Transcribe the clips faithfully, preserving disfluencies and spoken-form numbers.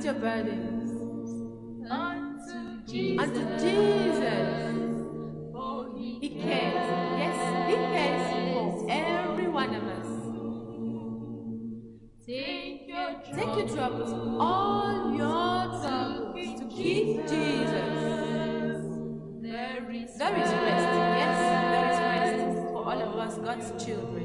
Cast your burdens unto Jesus. unto Jesus. For he He cares. Yes, He cares for every one of us. Take your Take your troubles, all your troubles, to King Jesus. There is There is rest. Yes, there is rest for all of us, God's children.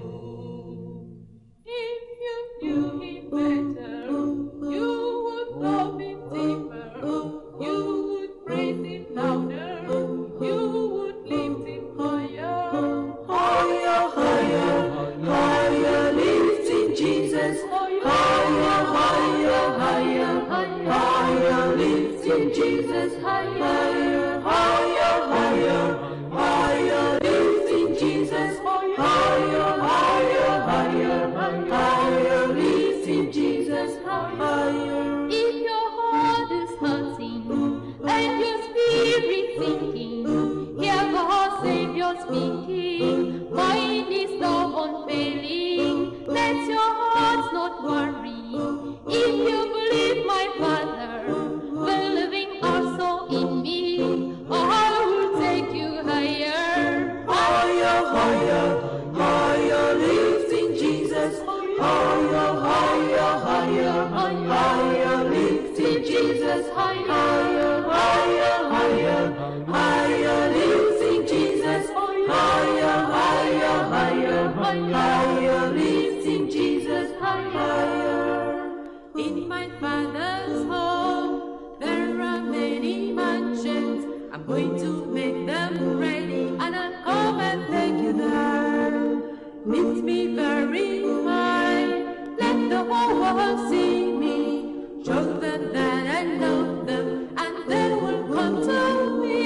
If you knew him better, you would love him deeper. You would praise him louder. You would lift him higher. Higher, higher, higher, lifting Jesus. Higher, higher, higher, higher, lifting Jesus. Higher, higher, higher, higher, lifting Jesus. Higher, higher, higher, higher, lifting Jesus. Higher. If your heart is hurting and your spirit sinking, hear God Savior speaking. Mine is love unfailing. Let your hearts not worry. If you believe my Father, believing also in me, I will take you higher. Higher, higher, higher, lifting Jesus. Higher, higher, higher, higher, lifting Jesus. Higher, higher, higher, higher, lifting Jesus. Higher, higher, higher, higher, lifting Jesus. Higher. In my Father's home, there are many mansions. I'm going to make them ready, and I'll come and take you there. Meet me very high, let the whole world see me. Show them that I love them, and they will come to me.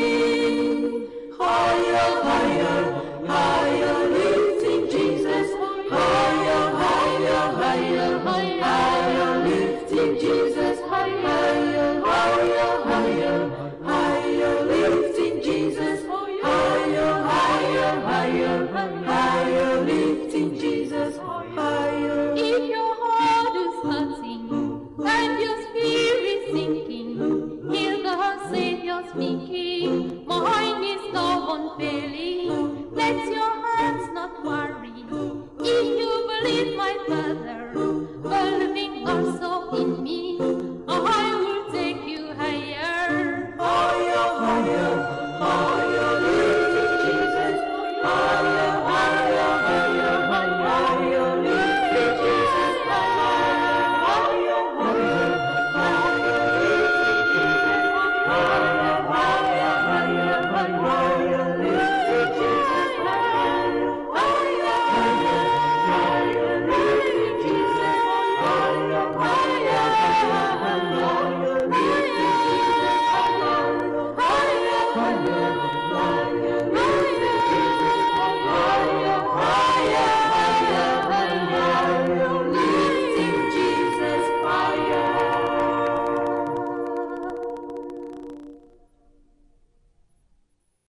Higher, higher, higher, lifting Jesus. Higher, higher, higher, higher, lifting Jesus. Higher, higher, higher, higher, lifting Jesus. Higher, higher, higher, higher, lifting Jesus. Higher. If your heart is hurting and your spirit sinking, hear God Savior speaking. Mine is love unfailing. Let your hearts not worry. If you believe my Father,